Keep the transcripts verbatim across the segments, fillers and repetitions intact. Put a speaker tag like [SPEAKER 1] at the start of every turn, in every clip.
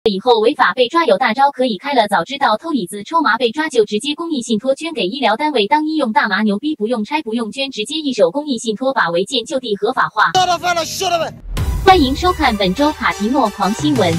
[SPEAKER 1] 以后违法被抓有大招可以开了，早知道偷椅子抽麻被抓就直接公益信托捐给医疗单位当医用大麻，牛逼不用拆不用捐，直接一手公益信托把违建就地合法化。欢迎收看本周卡提诺狂新闻。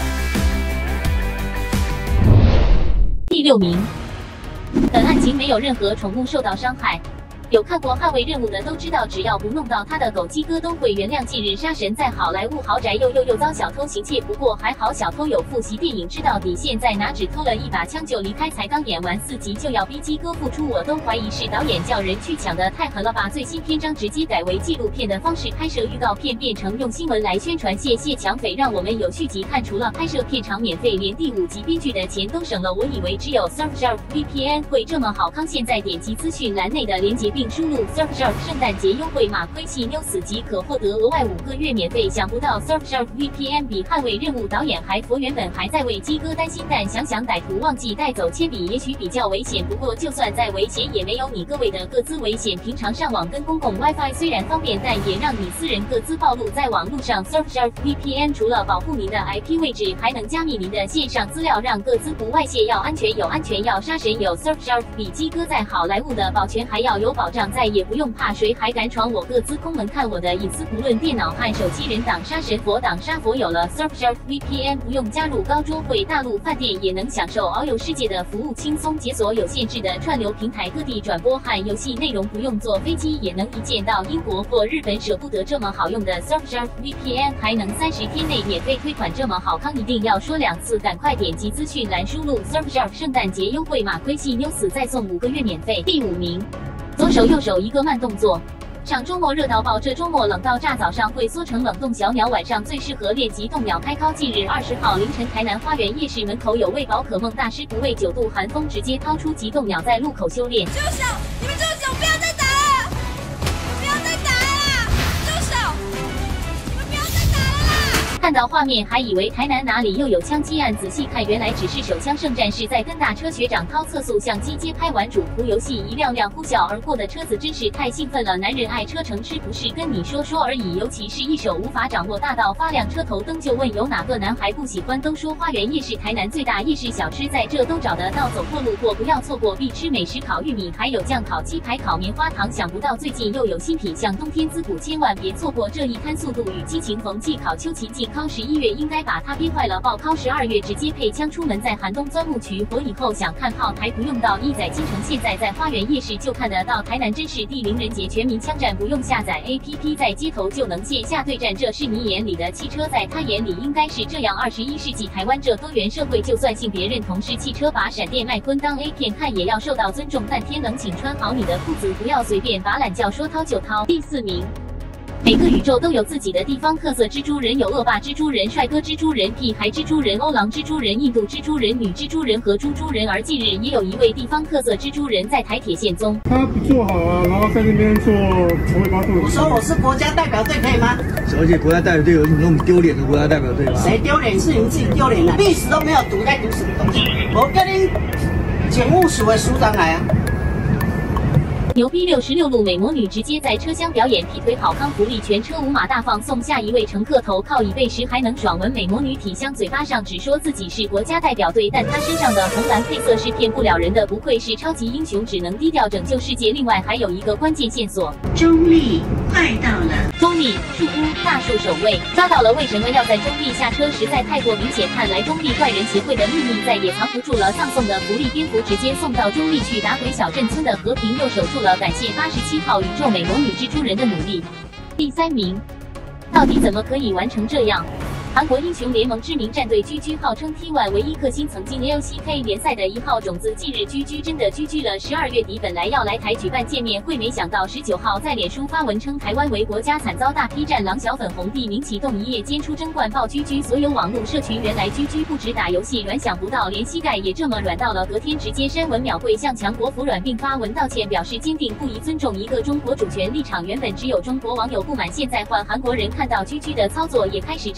[SPEAKER 1] 第六名，本案情没有任何宠物受到伤害。有看过《捍卫任务》的都知道，只要不弄到他的狗鸡哥都会原谅。近日杀神在好莱坞豪宅又又又遭小偷行窃，不过还好小偷有复习电影知道底线在哪，只偷了一把枪就离开，才刚演完四集就要逼鸡哥付出，我都怀疑是导演叫人去抢的，太狠了吧！最新篇章直接改为纪录片的方式拍摄，预告片变成用新闻来宣传，谢谢抢匪让我们有续集看，除了拍摄片场免费，连第五集编剧的钱都省了。我以为只有 Surfshark V P N 会这么好康，现在点击资讯栏内的连结并输入 Surfshark 圣诞节优惠码，亏气妞死即可获得额外五个月免费。想不到 Surfshark V P N 比捍卫任务导演还佛，原本还在为鸡哥担心，但想想歹徒忘记带走铅笔也许比较危险，不过就算再危险也没有你各位的个资危险。平常上网跟公共 WiFi 虽然方便，但也让你私人个资暴露在网络上。 Surfshark V P N 除了保护您的 I P 位置，还能加密您的线上资料，让个资不外泄。要安全有安全，要杀神有 Surfshark， 比鸡哥在好莱坞的保全还要有保障，再也不用怕谁还敢闯我个资空门，看我的隐私，不论电脑和手机，人挡杀神，佛挡杀佛。有了 Surfshark V P N， 不用加入高桌会，大陆饭店也能享受遨游世界的服务，轻松解锁有限制的串流平台，各地转播和游戏内容，不用坐飞机也能一键到英国或日本。舍不得这么好用的 Surfshark V P N， 还能三十天内免费推款，这么好康一定要说两次，赶快点击资讯栏输入 Surfshark 圣诞节优惠码，亏气妞死再送五个月免费。第五名，左手右手一个慢动作。上周末热到爆，这周末冷到炸，早上会缩成冷冻小鸟，晚上最适合练习冻鸟开烤。近日二十号凌晨，台南花园夜市门口有位宝可梦大师不畏九度寒风，直接掏出极冻鸟在路口修炼。
[SPEAKER 2] 住手！你们住手！不要再打了！不要再打了啦！住手！你们不要再打了啦！
[SPEAKER 1] 看到画面还以为台南哪里又有枪击案，仔细看原来只是手枪圣战士在跟大车学长掏测速相机街拍完主图游戏，一辆辆呼啸而过的车子真是太兴奋了。男人爱车成痴，不是跟你说说而已，尤其是一手无法掌握大到发亮车头灯，就问有哪个男孩不喜欢。都说花园夜市台南最大夜市，小吃在这都找得到，走过路过不要错过，必吃美食烤玉米，还有酱烤鸡排、烤棉花糖。想不到最近又有新品项冬天滋补，千万别错过这一摊。速度与激情逢季烤秋芹季烤十一月应该把它憋坏了，爆烤十二月直接配枪出门，在寒冬钻木取火以后想看炮台不用到一载京城，现在在花园夜市就看得到。台南真是地灵人杰，全民枪战不用下载 A P P， 在街头就能线下对战，这是你眼里的汽车，在他眼里应该是这样。二十一世纪台湾这多元社会，就算性别认同是汽车，把闪电麦昆当 A 片看也要受到尊重，但天冷请穿好你的裤子，不要随便把懒觉说掏就掏。第四名，每个宇宙都有自己的地方特色，蜘蛛人有恶霸蜘蛛人、帅哥蜘蛛人、屁孩蜘蛛人、欧郎蜘蛛人、印度蜘蛛人、女蜘蛛人和猪猪人，而近日也有一位地方特色蜘蛛人在台铁线中。
[SPEAKER 3] 他不做好啊，然后在那边做不会发动。
[SPEAKER 4] 我说我是国家代表队可以吗？
[SPEAKER 5] 而且国家代表队有什么那么丢脸的国家代表队吗？
[SPEAKER 4] 谁丢脸？是你们自己丢脸了，历史都没有读，在读什么东西？我跟你警务署的署长来啊！
[SPEAKER 1] 牛逼六十六路美魔女直接在车厢表演劈腿，好康福利，全车五马大放送，下一位乘客头靠椅背时还能爽闻。美魔女体香，嘴巴上只说自己是国家代表队，但她身上的红蓝配色是骗不了人的，不愧是超级英雄，只能低调拯救世界。另外还有一个关键线索，
[SPEAKER 6] 中立快到了。
[SPEAKER 1] 中立树屋大树守卫抓到了，为什么要在中立下车？实在太过明显，看来中立怪人协会的秘密再也藏不住了。葬送的福利蝙蝠直接送到中立去打鬼小镇村的和平又守住了，感谢八十七号宇宙美魔女蜘蛛人的努力。第三名，到底怎么可以完成这样？韩国英雄联盟知名战队 G G 号称 T 一 唯一颗星，曾经 L C K 联赛的一号种子，近日 G G 真的 G G 了。十二月底本来要来台举办见面会，没想到十九号在脸书发文称台湾为国家惨遭大批战狼小粉红，地名启动一夜间出征冠爆 G G 所有网络社群。原来 G G 不止打游戏软，想不到连膝盖也这么软到了，隔天直接删文秒跪向强国服软，并发文道歉，表示坚定不移尊重一个中国主权立场。原本只有中国网友不满，现在换韩国人看到 G G 的操作也开始炸裂，不止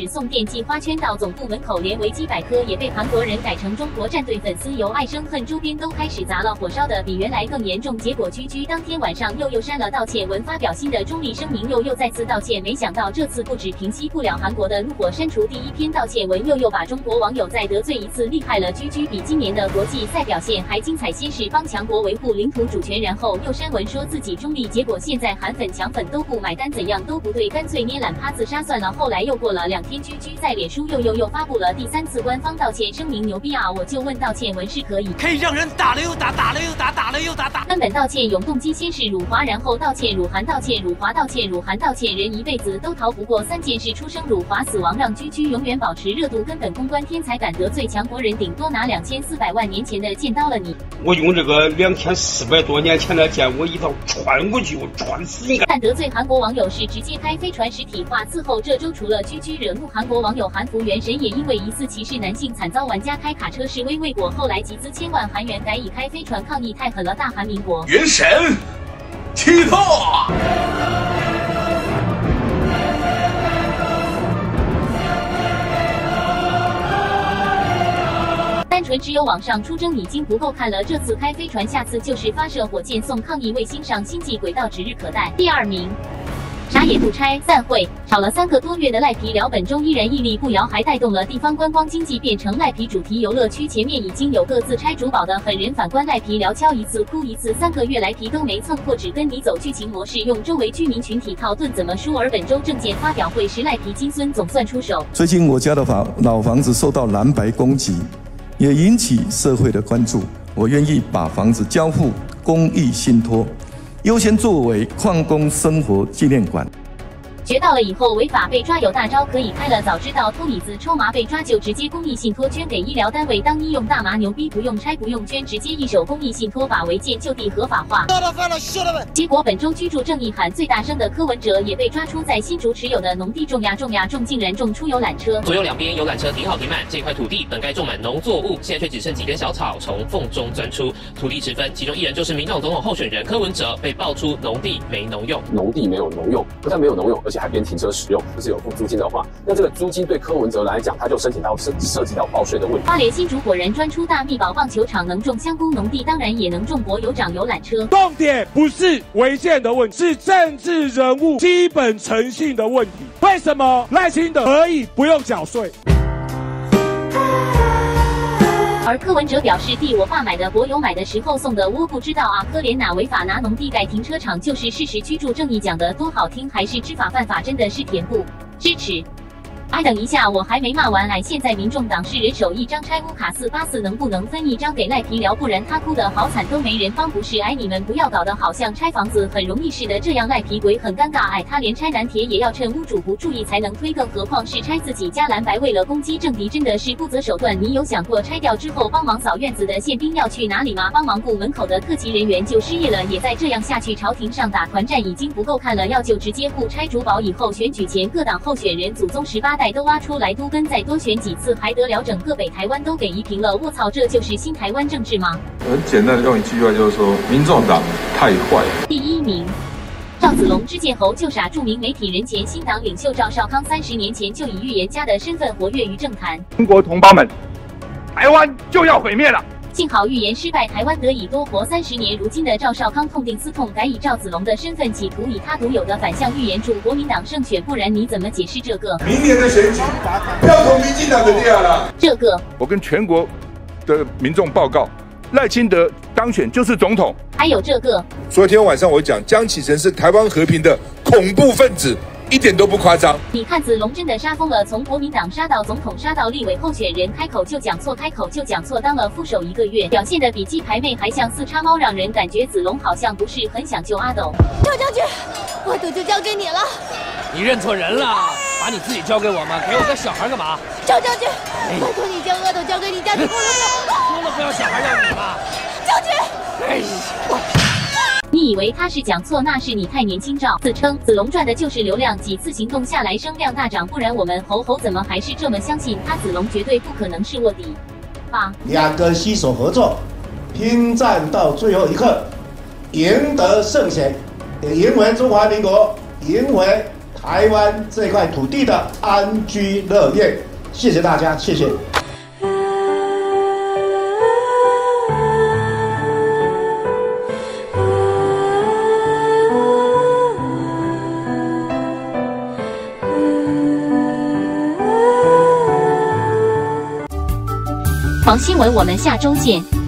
[SPEAKER 1] 始送电击花圈到总部门口，连维基百科也被韩国人改成中国战队，粉丝由爱生恨，周边都开始砸了，火烧的比原来更严重。结果居居当天晚上又又删了道歉文，发表新的中立声明，又又再次道歉。没想到这次不止平息不了韩国的怒火，删除第一篇道歉文，又又把中国网友再得罪一次，厉害了！居居比今年的国际赛表现还精彩，先是帮强国维护领土主权，然后又删文说自己中立，结果现在韩粉强粉都不买单，怎样都不对，干脆捏懒趴自杀算了。后来又过了两天，居居在脸书又又又发布了第三次官方道歉声明，牛逼啊！我就问道歉文是可以
[SPEAKER 7] 可以让人打了又打，打了又打，打了又打打。
[SPEAKER 1] 根本道歉永动机先是辱华，然后道歉辱韩，道歉辱华，道歉辱韩，道歉人一辈子都逃不过三件事：出生、辱华、死亡。让居居永远保持热度，根本公关天才敢得罪强国人，顶多拿两千四百万年前的剑刀了你。
[SPEAKER 8] 我用这个两千四百多年前的剑，我一刀穿过去，我穿死你！
[SPEAKER 1] 但得罪韩国网友是直接开飞船实体化。此后这周除了居居惹怒韩国网友，韩服原神也因为疑似歧视男性惨遭玩家开卡车示威未果，后来集资千万韩元改以开飞船抗议，太狠了！大韩民国
[SPEAKER 9] 原神启动。
[SPEAKER 1] 单纯只有网上出征已经不够看了，这次开飞船，下次就是发射火箭送抗议卫星上星际轨道，指日可待。第二名。啥也不拆，散会。炒了三个多月的赖皮寮本周依然屹立不摇，还带动了地方观光经济，变成赖皮主题游乐区。前面已经有各自拆主堡的狠人，反观赖皮寮敲一次哭一次，三个月来皮都没蹭破，只跟你走剧情模式，用周围居民群体套盾怎么输？而本周政见发表会时，赖皮金孙总算出手。
[SPEAKER 10] 最近我家的房老房子受到蓝白攻击，也引起社会的关注。我愿意把房子交付公益信托。优先作为矿工生活纪念馆。
[SPEAKER 1] 学到了以后违法被抓有大招可以开了，早知道偷椅子抽麻被抓就直接公益信托捐给医疗单位当医用，大麻牛逼不用拆不用捐，直接一手公益信托把违建就地合法化。结果本周居住正义喊最大声的柯文哲也被抓出在新竹持有的农地种呀种呀种，竟然种出游览车，
[SPEAKER 11] 左右两边游览车停好停满，这块土地本该种满农作物，现在却只剩几根小草从缝中钻出。土地持分，其中一人就是民众总统候选人柯文哲，被爆出农地没农用，
[SPEAKER 12] 农地没有农用，不但没有农用，而且还边停车使用，不是有付租金的话，那这个租金对柯文哲来讲，他就申请到涉涉及到报税的问题。
[SPEAKER 1] 花莲新竹果然专出大秘宝，棒球场能种香菇，农地当然也能种柏油长游览车。
[SPEAKER 13] 重点不是违建的问题，是政治人物基本诚信的问题。为什么赖清德可以不用缴税？
[SPEAKER 1] 而柯文哲表示，地我爸买的，柏油买的时候送的，我不知道啊。柯连哪违法拿农地盖停车场，就是事实。居住正义讲的多好听，还是知法犯法，真的是恬不知耻。哎，等一下，我还没骂完。哎，现在民众党是人手一张拆屋卡，四八四能不能分一张给赖皮聊？不然他哭得好惨，都没人帮。不是，哎，你们不要搞得好像拆房子很容易似的，这样赖皮鬼很尴尬。哎，他连拆南铁也要趁屋主不注意才能推，更何况是拆自己家蓝白，为了攻击政敌，真的是不择手段。你有想过拆掉之后帮忙扫院子的宪兵要去哪里吗？帮忙顾门口的特级人员就失业了，也再这样下去，朝廷上打团战已经不够看了，要就直接互拆主堡。以后选举前各党候选人祖宗十八代都挖出来，都跟再多选几次还得了，整个北台湾都给夷平了。卧槽，这就是新台湾政治吗？
[SPEAKER 14] 很简单的用一句话就是说，民众党太坏了。
[SPEAKER 1] 第一名。赵子龙之见侯就傻，著名媒体人前新党领袖赵少康三十年前就以预言家的身份活跃于政坛。
[SPEAKER 15] 中国同胞们，台湾就要毁灭了。
[SPEAKER 1] 幸好预言失败，台湾得以多活三十年。如今的赵少康痛定思痛，改以赵子龙的身份，企图以他独有的反向预言助国民党胜选。不然你怎么解释这个？
[SPEAKER 9] 明年的选举要投民进党的掉了。
[SPEAKER 1] 这个，
[SPEAKER 15] 我跟全国的民众报告，赖清德当选就是总统。
[SPEAKER 1] 还有这个，
[SPEAKER 9] 昨天晚上我讲江启臣是台湾和平的恐怖分子。一点都不夸张。
[SPEAKER 1] 你看子龙真的杀疯了，从国民党杀到总统，杀到立委候选人，开口就讲错，开口就讲错。当了副手一个月，表现的比鸡排妹还像四叉猫，让人感觉子龙好像不是很想救阿斗。
[SPEAKER 2] 赵将军，阿斗就交给你了。
[SPEAKER 7] 你认错人了，把你自己交给我吗？给我个小孩干嘛？
[SPEAKER 2] 赵将军，拜托你将阿斗交给你家庭够了没有？
[SPEAKER 7] 说了不要小孩要你吗？
[SPEAKER 2] 将军，
[SPEAKER 7] 哎呀！
[SPEAKER 1] 你以为他是讲错，那是你太年轻。照自称子龙赚的就是流量，几次行动下来声量大涨，不然我们猴猴怎么还是这么相信他？子龙绝对不可能是卧底吧？
[SPEAKER 16] 两个携手合作，拼战到最后一刻，赢得胜选，赢回中华民国，赢回台湾这块土地的安居乐业。谢谢大家，谢谢。
[SPEAKER 1] 黄新闻，我们下周见。